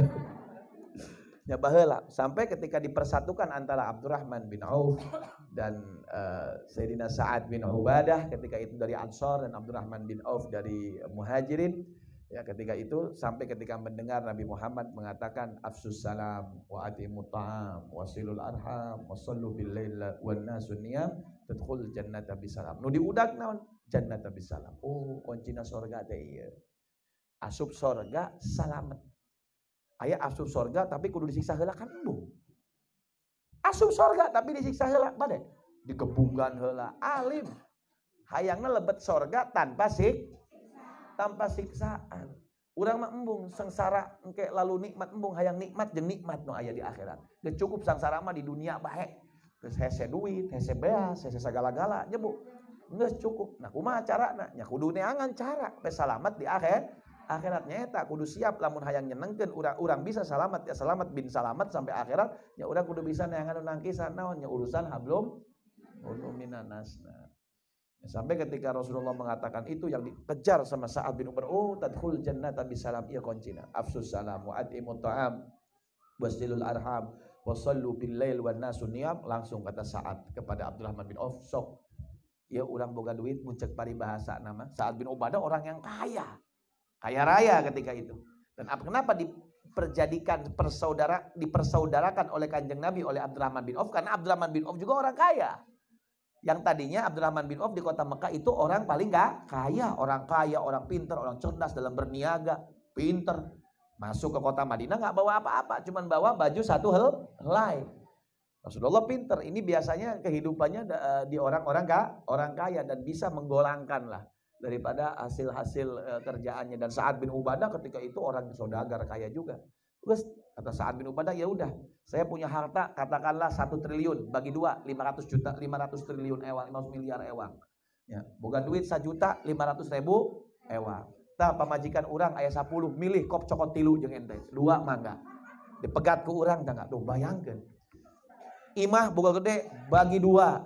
Ya baheula sampai ketika dipersatukan antara Abdurrahman bin Auf dan uh, Sayyidina Sa'ad bin Ubadah ketika itu dari Ansar dan Abdurrahman bin Auf dari Muhajirin. Ya ketika itu sampai ketika mendengar Nabi Muhammad mengatakan afsus salam wa atimut ta'am wasilul arham wasallu bil lail wan nasun niyam tadkhul jannata bisalam. Nu diudag naon? Jannata bisalam. Oh, kuncina surga teh ieu. Asup surga salamet. Aya asup surga tapi kudu disiksa heula kan embung. Asup surga tapi disiksa heula bade. Digebungkan heula alim. Hayangna lebet surga tanpa sik tanpa siksaan. Urang mah embung sengsara engke lalu nikmat embung hayang nikmat jeung nikmat nu aya di akhirat. Geus cukup sangsara mah di dunia bae. Geus hese duit, hese beas, hese sagala-gala nya Bu. Geus cukup. Nah kumaha carana? Nya kudu neangan cara supaya salamet di akhir akhirat nyata kudu siap lamun hayang nyenengkeun urang urang bisa selamat ya selamat bin salamat sampai akhirat nya urang kudu bisa neangan nangkisan naon nya urusan hablum hablum minanas. Nah, sampai ketika Rasulullah mengatakan itu yang dikejar sama Sa'ad bin Umar, oh tadkhul jannata bisalam ya koncina afsus salam wa atimut ta'am wasilul arham wasallu bil lail wan nasun niyam. Langsung kata Sa'ad kepada Abdurrahman bin Auf, sok ya urang boga duit mun ceuk paribahasa nama Sa'ad bin Ubadah orang yang kaya kaya raya ketika itu. Dan apa kenapa diperjadikan persaudara dipersaudarakan oleh Kanjeng Nabi oleh Abdurrahman bin Auf? Karena Abdurrahman bin Auf juga orang kaya. Yang tadinya Abdurrahman bin Auf di kota Mekah itu orang paling gak kaya, orang kaya, orang pintar, orang cerdas dalam berniaga, pintar. Masuk ke kota Madinah gak bawa apa-apa, cuman bawa baju satu helai. Rasulullah pintar. Ini biasanya kehidupannya di orang-orang gak orang kaya dan bisa menggolangkan lah daripada hasil-hasil uh, kerjaannya. Dan Sa'ad bin Ubadah ketika itu orang saudagar kaya juga. Terus kata Sa'ad bin Ubadah, ya udah, saya punya harta katakanlah satu triliun bagi dua, lima ratus juta, lima ratus triliun ewang, lima ratus miliar ewang. Ya, boga duit sejuta lima ratus ribu ewang. Tah pamajikan urang aya sepuluh, milih kop cokot tilu jeung ente. Dua mangga. Dipegat ku urang tah enggak? Tuh bayangkeun. Imah boga gede bagi dua.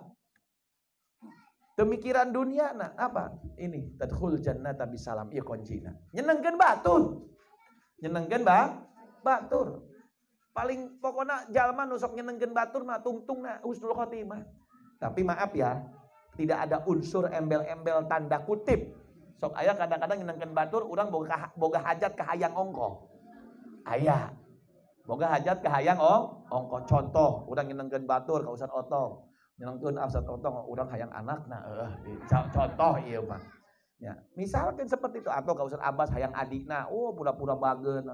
Demikiran dunia nah apa? Ini tadkhul jannata bisalam ieu kuncina. Nyenengkeun batur. Nyenengkeun ba? Batur. Paling pokoknya jalma nu sok nyenengkeun batur mah tungtungna husnul khotimah. Tapi maaf ya, tidak ada unsur embel-embel tanda kutip. Sok aya kadang-kadang nyenengkeun batur urang boga boga hajat ka hayang ongko. Aya. Boga hajat ka hayang ong ongko. Contoh, urang nyenengkeun batur ka Ustaz Otong. Nyenengkeun Ustaz Otong urang hayang anakna eueuh contoh ieu mah. Ya, misalkan seperti itu atau ka Ustaz Abbas hayang adikna, oh pura-pura bageun.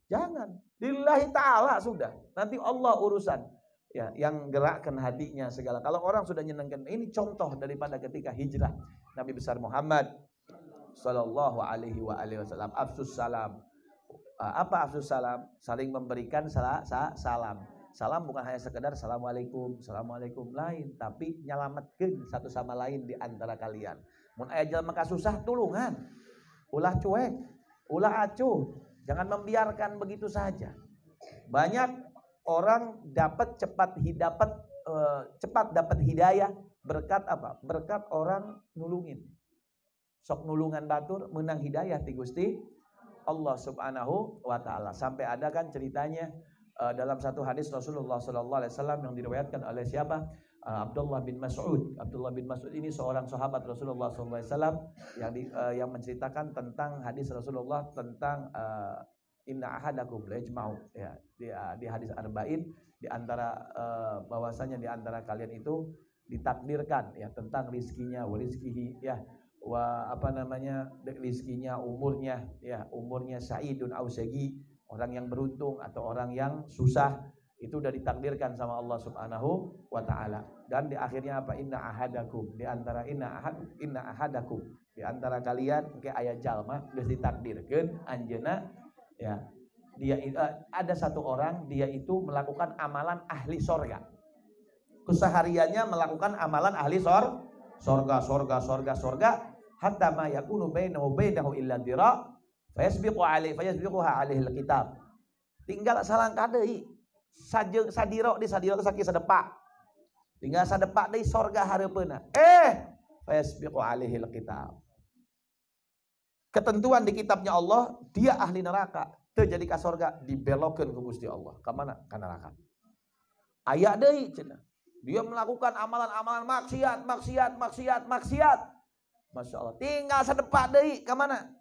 Jangan. Lillahi ta'ala sudah. Nanti Allah urusan. Ya, yang gerakkan hatinya segala. Kalau orang sudah nyenangkan, ini contoh daripada ketika hijrah Nabi besar Muhammad sallallahu alaihi wa alihi wasallam. Afsus salam. Apa afsus salam? Saling memberikan salam. Salam bukan hanya sekedar assalamualaikum, assalamualaikum lain, tapi nyalametkeun satu sama lain di antara kalian. Mun aya jalma kasusah tulungan. Ulah cuek, ulah acuh. Jangan membiarkan begitu saja. Banyak orang dapat cepat dapat uh, cepat dapat hidayah berkat apa? Berkat orang nulungin. Sok nulungan batur menang hidayah ti Gusti Allah Subhanahu wa taala. Sampai ada kan ceritanya uh, dalam satu hadis Rasulullah sallallahu alaihi wasallam yang diriwayatkan oleh siapa? Uh, Abdullah bin Mas'ud. Abdullah bin Mas'ud ini seorang sahabat Rasulullah sallallahu alaihi wasallam yang di, uh, yang menceritakan tentang hadis Rasulullah tentang uh, inna ahadakum la yajma'u, ya, di, uh, di hadis arba'in di antara uh, bahwasanya di antara kalian itu ditakdirkan ya tentang rizkinya, wa rizkihi ya, wa apa namanya rizkinya, umurnya ya, umurnya sa'idun au sagi, orang yang beruntung atau orang yang susah, itu udah ditakdirkan sama Allah Subhanahu wa taala. Dan di akhirnya apa? Inna ahadakum, di antara inna ahad inna ahadakum, di antara kalian ke aya jalma geus ditakdirkeun anjeunna ya, dia uh, ada satu orang dia itu melakukan amalan ahli sorga. Kesehariannya melakukan amalan ahli sor, sorga, sorga, sorga, sorga, hatta ma yakunu bainahu bainahu illa dira, fayasbiqu alaihi fayasbiquha alaihi alkitab. Tinggal salangkah deui. Sajeung sadiro di sadiro teh sakieu sadepa. Tinggal sadepa deui sorga hareupeuna. Eh, fayasbiqu alaihi alkitab. Ketentuan di kitabnya Allah, dia ahli neraka, teu jadi ka sorga, dibelokkeun ku Gusti Allah. Ka mana? Ka neraka. Aya deui cenah. Dia melakukan amalan-amalan maksiat, maksiat, maksiat, maksiat. Masya Allah. Tinggal sadepa deui ka mana?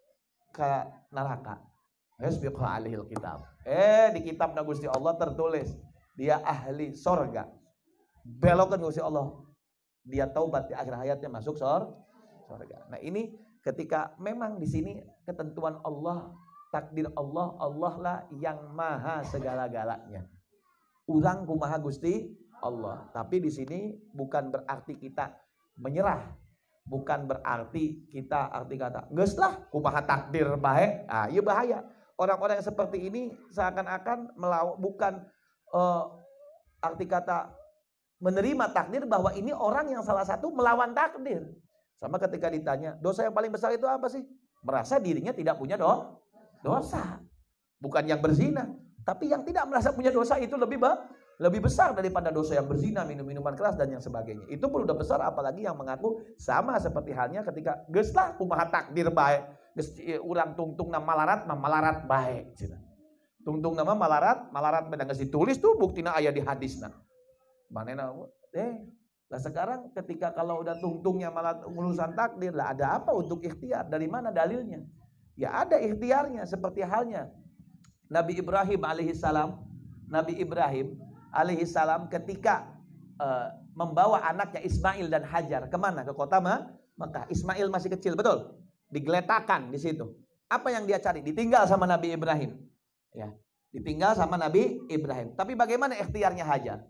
Ka neraka. Yasbiqu alaihil kitab. Eh, di kitabna Gusti Allah tertulis dia ahli sorga. Belokkeun Gusti Allah. Dia taubat di akhir hayatnya masuk sor sorga. Nah, ini ketika memang di sini ketentuan Allah, takdir Allah, Allah lah yang maha segala-galanya. Urang kumaha Gusti Allah. Tapi di sini bukan berarti kita menyerah. Bukan berarti kita arti kata, geus lah kumaha takdir bae. Ah, ieu bahaya. Orang-orang yang seperti ini seakan-akan melaw, bukan uh, arti kata menerima takdir, bahwa ini orang yang salah satu melawan takdir. Sama ketika ditanya, dosa yang paling besar itu apa sih? Merasa dirinya tidak punya do, dosa. Bukan yang berzina, tapi yang tidak merasa punya dosa itu lebih ba, lebih besar daripada dosa yang berzina, minum-minuman keras dan yang sebagainya. Itu pun udah besar, apalagi yang mengaku sama seperti halnya ketika geus lah kumaha takdir bae. Geus urang tungtung nama malarat mah malarat bae cenah. Tungtung nama malarat, malarat beda geus ditulis tuh buktina aya di hadisna. Manehna eh lah sekarang ketika kalau udah tungtungnya malah urusan takdir, lah ada apa untuk ikhtiar? Dari mana dalilnya? Ya ada ikhtiarnya, seperti halnya Nabi Ibrahim alaihissalam. Nabi Ibrahim alaihissalam ketika uh, membawa anaknya Ismail dan Hajar kemana? Ke kota Mekah. Ismail masih kecil, betul? Digeletakan di situ. Apa yang dia cari? Ditinggal sama Nabi Ibrahim. Ya, ditinggal sama Nabi Ibrahim. Tapi bagaimana ikhtiarnya Hajar?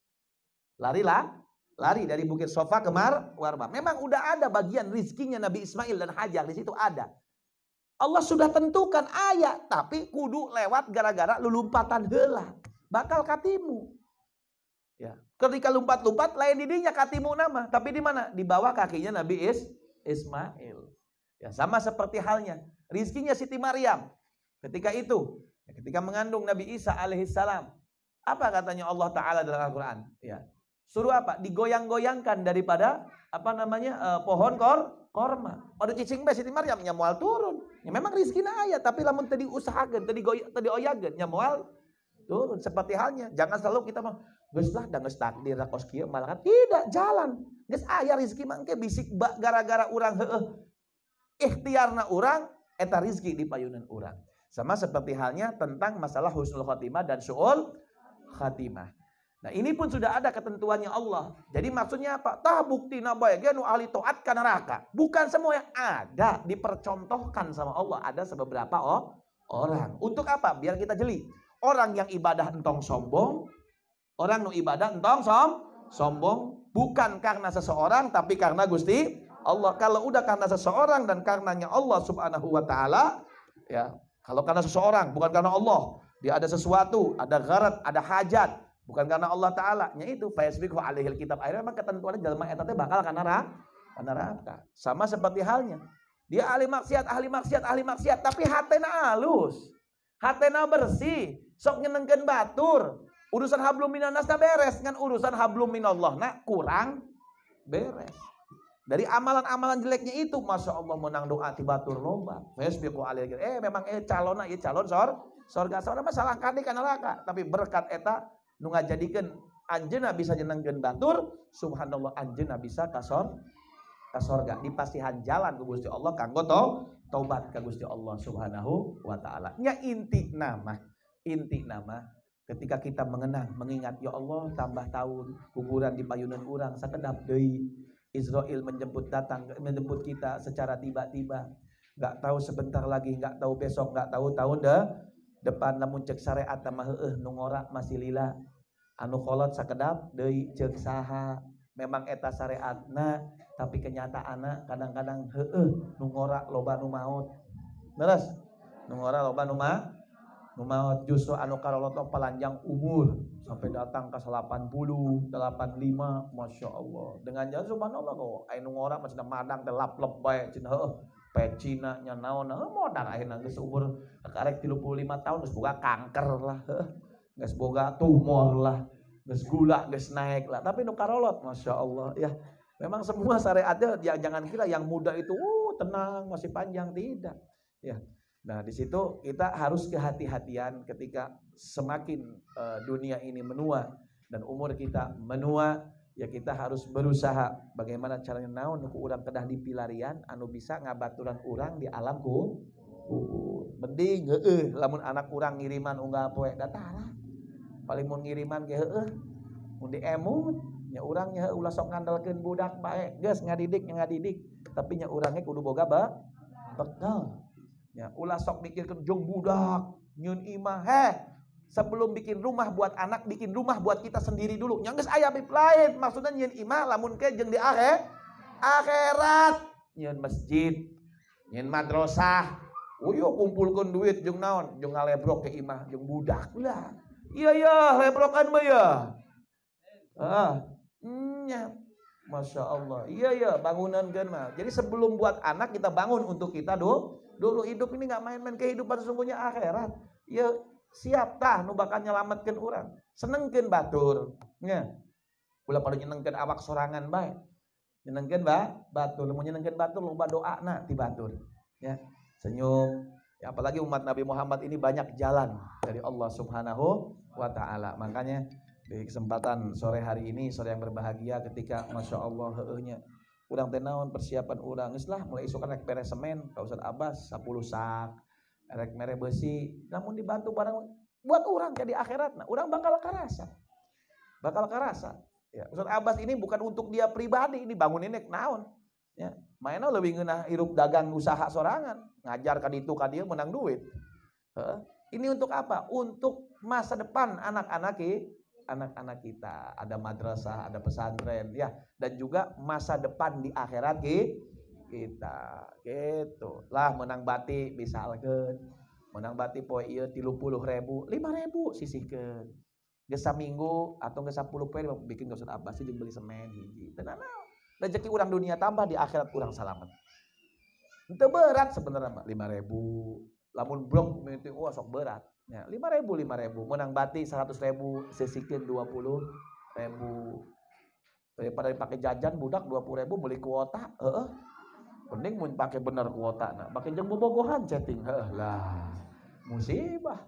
Larilah, lari dari Bukit Sofa ke Marwah. Memang udah ada bagian rizkinya Nabi Ismail dan Hajar di situ ada. Allah sudah tentukan ayat, tapi kudu lewat gara-gara lulumpatan heula. Bakal katimu. Ya, ketika lompat-lompat lain didinya katimu nama, tapi di mana? Di bawah kakinya Nabi Is Ismail. Ya, sama seperti halnya rizkinya Siti Maryam. Ketika itu, ketika mengandung Nabi Isa alaihissalam, apa katanya Allah Ta'ala dalam Al-Quran? Ya, suruh apa? Digoyang-goyangkan daripada apa namanya uh, pohon kor korma. Pada cicing be Siti Maryam nya moal turun. Ya, memang rizkina aya, tapi lamun teu diusahakeun, teu digoy teu dioyageun nya moal turun. Seperti halnya, jangan selalu kita mah geus lah da geus takdir kos kieu malahan tidak jalan. Geus aya rezeki mah engke bisik gara-gara urang heueuh ikhtiarna urang eta rezeki di payunan urang. Sama seperti halnya tentang masalah husnul khotimah dan su'ul khatimah. Nah, ini pun sudah ada ketentuannya Allah. Jadi maksudnya apa? Tah buktina bae ge nu ahli taat ka neraka. Bukan semua yang ada dipercontohkan sama Allah, ada beberapa oh, orang. Untuk apa? Biar kita jeli. Orang yang ibadah entong sombong, orang nu ibadah entong som sombong bukan karena seseorang tapi karena Gusti Allah. Kalau udah karena seseorang dan karenanya Allah Subhanahu wa taala, ya. Kalau karena seseorang bukan karena Allah, dia ada sesuatu, ada gharat, ada hajat, bukan karena Allah taala, nya itu faisbiqu alaihil kitab. Akhirnya memang ketentuannya dalam ayat itu bakal karena neraka. Sama seperti halnya. Dia ahli maksiat, ahli maksiat, ahli maksiat, tapi hatena halus. Hatena bersih, sok nyenengkeun batur. Urusan hablum minannas beres, kan urusan hablum minallah nah kurang beres. Dari amalan-amalan jeleknya itu, masya Allah menang doa ti batur loba. Faisbiqu alaihil kitab. Eh memang eh calona, eh calon sor, sorga sorga masalah kadi ka neraka, tapi berkat eta nu ngajadikeun anjeunna bisa nyenengkeun batur, subhanallah anjeunna bisa kasor ka sorga, dipasihan jalan ke Gusti Allah kanggo taubat ke Gusti Allah Subhanahu wa taala. Nya inti nama, inti nama ketika kita mengenang, mengingat ya Allah tambah tahun kuburan di payunan urang sakedap deui. Israel menjemput datang menjemput kita secara tiba-tiba. Enggak tahu sebentar lagi, enggak tahu besok, enggak tahu tahun dah depan lamun cek syariat mah heueuh nu ngora masih lila. Anu kolot sakedap deui cek saha. Memang eta syariatna tapi kenyataanna kadang-kadang heueuh nu ngora loba nu maot. Beres? Nu ngora loba nu ma nu maot justru anu karoloto palanjang umur sampai datang ke delapan puluh, delapan puluh lima, masya Allah. Dengan jalan subhanallah kok anu ngora masih madang teh lap-lep bae cenah heueuh pecina nya naon heuh modal akhirna geus umur karek tilu puluh lima tahun geus boga kanker lah heuh. Geus boga tumor lah. Geus gula geus naik lah, tapi nu karolot masya Allah ya. Memang semua syariatnya ya, jangan kira yang muda itu uh tenang masih panjang, tidak ya. Nah di situ kita harus kehati-hatian ketika semakin uh, dunia ini menua dan umur kita menua, ya kita harus berusaha bagaimana caranya naon ku urang kedah dipilarian anu bisa ngabaturan urang di alam ku kubur. Mending heueuh lamun anak urang ngiriman unggah poe datara paling mun ngiriman ge heueuh mun diemut nya urang nya ulah sok ngandalkeun budak bae geus ngadidik nya ngadidik tapi nya urang ge kudu boga ba bekal nya ulah sok mikirkeun jeung budak nyieun imah heh sebelum bikin rumah buat anak bikin rumah buat kita sendiri dulu nya geus aya bib lain maksudna nyieun imah lamun ke jeung di akhirat akhirat nyieun masjid nyieun madrasah uyo kumpulkeun duit jeung naon jeung ngalebrok ke imah jeung budak ulah. Iya ya, lebrokan mah ya. Ah, nya, masya Allah. Iya ya, bangunan kan mah. Jadi sebelum buat anak kita bangun untuk kita dulu. Dulu hidup ini nggak main-main, kehidupan sesungguhnya akhirat. Ya siap tah, nu bakal nyelamatkan orang. Senengkeun batur, nya. Ulah pada nyenengkeun awak sorangan bae. Nyenengkeun ba, batur. Mau nyenengkeun batur, loba doa na ti batur. Ya, senyum. Ya, apalagi umat Nabi Muhammad ini banyak jalan dari Allah Subhanahu wa ta'ala. Makanya di kesempatan sore hari ini, sore yang berbahagia ketika masya Allah heueuhnya urang teh naon persiapan urang geus lah mulai isukan rek beres semen ka Ustaz Abbas sepuluh sak rek mere besi namun dibantu barang buat urang jadi akhirat nah urang bakal karasa bakal karasa ya Ustaz Abbas ini bukan untuk dia pribadi ini bangun ini naon ya mainnya lebih ngeunah hirup dagang usaha sorangan ngajar ka ditu ka dieu menang duit. Heeh. Ini untuk apa? Untuk masa depan anak-anak anak-anak kita. Ada madrasah, ada pesantren ya dan juga masa depan di akhirat kita. Gitu. Lah menang bati misalkeun. Menang bati poe ieu tilu puluh ribu, lima ribu sisihkeun. Geus saminggu atau geus sepuluh poe bikin Ustaz Abbas jeung beli semen hiji. Teu naon. Rezeki urang dunia tambah di akhirat urang salamet. Itu berat sebenarnya mah lima ribu. Lamun blok itu wah sok berat. Ya, lima ribu lima ribu. Menang bati seratus ribu, sisikeun dua puluh ribu. Daripada dipakai jajan budak dua puluh ribu beli kuota, heeh. Mending mun pakai bener kuota nah. Pakai jeung bobogohan chatting, heeh lah. Musibah.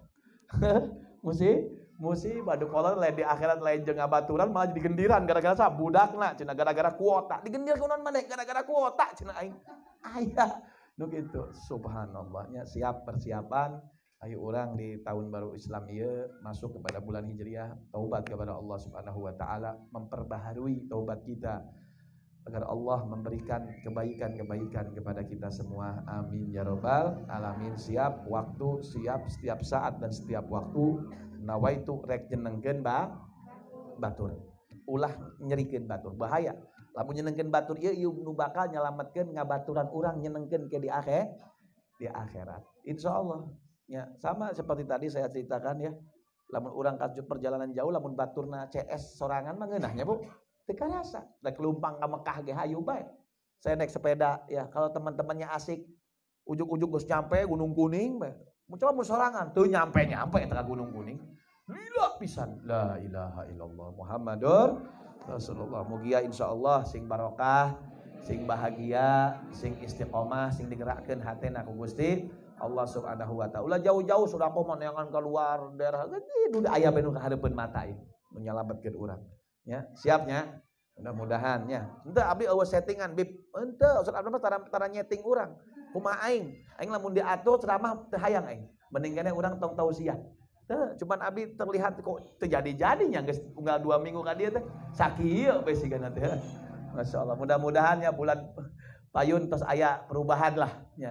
Musibah. Musibah du kolot lain di akhirat lain jeung abaturan malah jadi gendiran gara-gara sa budakna cenah gara-gara kuota. Digendir kunaon maneh gara-gara kuota cenah aing. Aya nu kitu. Subhanallah nya siap persiapan ayo urang di tahun baru Islam ieu masuk kepada bulan Hijriah taubat kepada Allah Subhanahu wa taala memperbaharui taubat kita agar Allah memberikan kebaikan-kebaikan kepada kita semua. Amin ya rabbal alamin. Siap waktu, siap setiap saat dan setiap waktu. Nawaitu rek nyenengkeun ba batur. Ulah nyerikeun batur, bahaya. Lamun nyenengkeun batur ieu ieu nu bakal nyalametkeun ngabaturan urang nyenengkeun ke di akhir di akhirat. Insyaallah. Ya, sama seperti tadi saya ceritakan ya. Lamun urang ka perjalanan jauh lamun baturna C S sorangan mah ngeunahnya Bu. Teu karasa. Da kelumpang ka Mekah ge hayu bae. Saya naik sepeda ya, kalau teman-temannya asik ujug-ujug geus nyampe Gunung Kuning bae. Mun coba mun sorangan teu nyampe-nyampe eta ka Gunung Kuning. Lila pisan. La ilaha illallah Muhammadur Rasulullah. Mugia insyaallah sing barokah, sing bahagia, sing istiqomah, sing digerakkeun hatena ku Gusti Allah Subhanahu wa taala. Jauh-jauh sudah pomo neangan keluar daerah gede duda aya benu ka hareupeun mata ieu menyelametkeun urang. Ya, siapnya. Mudah-mudahan ya. Henteu abdi eueuh settingan bib. Henteu Ustaz Abdul tara tara nyeting urang. Kumaha aing? Aing lamun diatur ceramah teu hayang aing. Mending keneh urang tong tausiah. Teu, cuman abdi terlihat kok teu jadi-jadi nya geus unggal dua minggu ka dieu teh. Sakieu we sigana teh. Masyaallah. Mudah-mudahan ya bulan payun tos aya perubahan lah ya.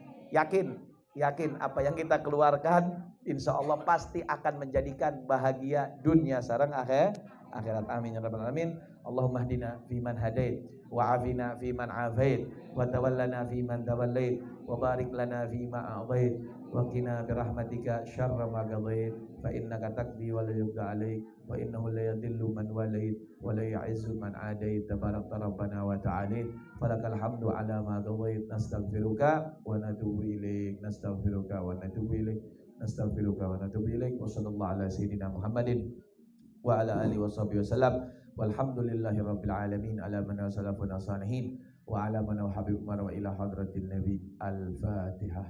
Yakin, yakin apa yang kita keluarkan insyaallah pasti akan menjadikan bahagia dunia sareng akhir akhirat. Amin ya rabbal alamin. Allahumma hdina fiman hadait wa afina fiman afait wa tawallana fiman tawallait wa barik lana fima a'tait wa qina birahmatika syarra ma qadait fa innaka taqdi wa la yuqda alaik wa innahu la yadhillu man walait wa la ya'izzu man adait tabarakta rabbana wa ta'ala falakal hamdu ala ma qadait nastaghfiruka wa natubu ilaik nastaghfiruka wa natubu ilaik nastaghfiruka wa natubu ilaik wa sallallahu ala sayyidina Muhammadin wa ala alihi washabihi wasallam walhamdulillahi rabbil alamin ala man salafuna salihin wa ala man habib umar wa ila hadratin nabi al-fatihah.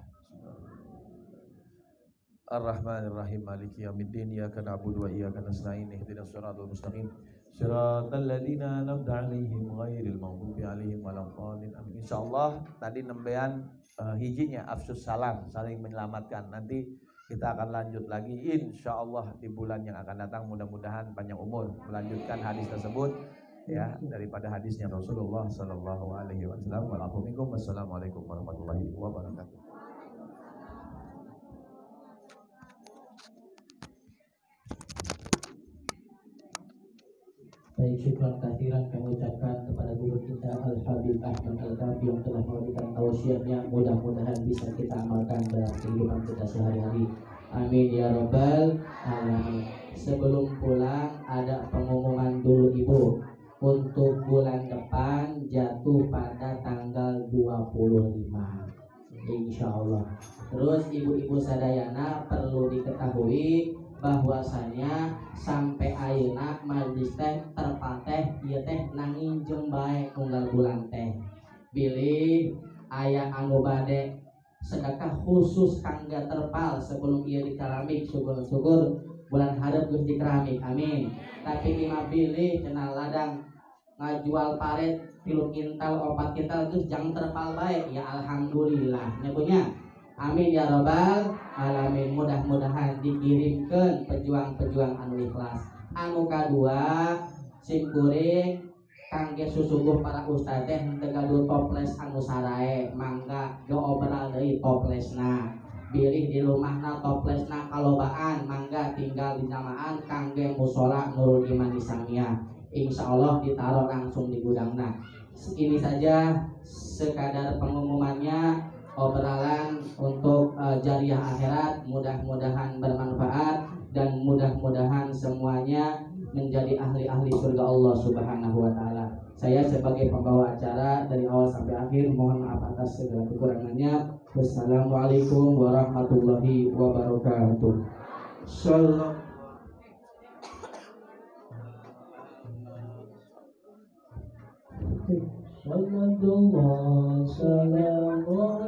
Ar-Rahmanir Rahim Maliki yaumiddin iyyaka na'budu wa iyyaka nasta'in ihdinas siratal mustaqim siratal ladzina an'amta 'alaihim ghairil maghdubi 'alaihim waladdallin. Amin. Insyaallah tadi nembean uh, hijinya afsus salam saling menyelamatkan. Nanti kita akan lanjut lagi insyaallah di bulan yang akan datang, mudah-mudahan panjang umur melanjutkan hadis tersebut ya daripada hadisnya Rasulullah sallallahu alaihi wasallam. Wassalamualaikum warahmatullahi wabarakatuh. Baik, syukran kehadiran kami ucapkan kepada guru kita Al-Habib Ahmad Al-Kafi yang telah memberikan tausiahnya. Mudah-mudahan bisa kita amalkan dalam kehidupan kita sehari-hari. Amin ya rabbal alamin. Sebelum pulang ada pengumuman dulu Ibu. Untuk bulan depan jatuh pada tanggal dua puluh lima insya Allah. Terus ibu-ibu sadayana perlu diketahui bahwasanya sampai ayeuna majlis teh terpateh ieu teh nanginjeung bae unggal bulan teh. Bilih aya anu bade sedekah khusus kangge terpal sebelum ieu di keramik, syukur-syukur bulan hareup geus di keramik. Amin. Tapi lima bilih cenah ladang ngajual paret tilu kintal opat kintal geus jang terpal bae ya alhamdulillah nyabunya. Amin ya rabbal alamin. Mudah-mudahan dikirimkan pejuang-pejuang anu ikhlas. Anu kadua simkuring kangge susuguh para ustad teh teu gaduh toples anu sarae, mangga diobral deui toplesna. Bilih di rumahna toplesna kalobaan, mangga tinggal di jamaan kangge mushola Nurul Iman Islamiyah. Insyaallah ditaruh langsung di gudangna. Ini saja sekadar pengumumannya. Obrolan untuk uh, jariah akhirat, mudah-mudahan bermanfaat dan mudah-mudahan semuanya menjadi ahli-ahli surga Allah Subhanahu wa taala. Saya sebagai pembawa acara dari awal sampai akhir mohon maaf atas segala kekurangannya. Wassalamualaikum warahmatullahi wabarakatuh. Shalom. Sallallahu alaihi wasallam.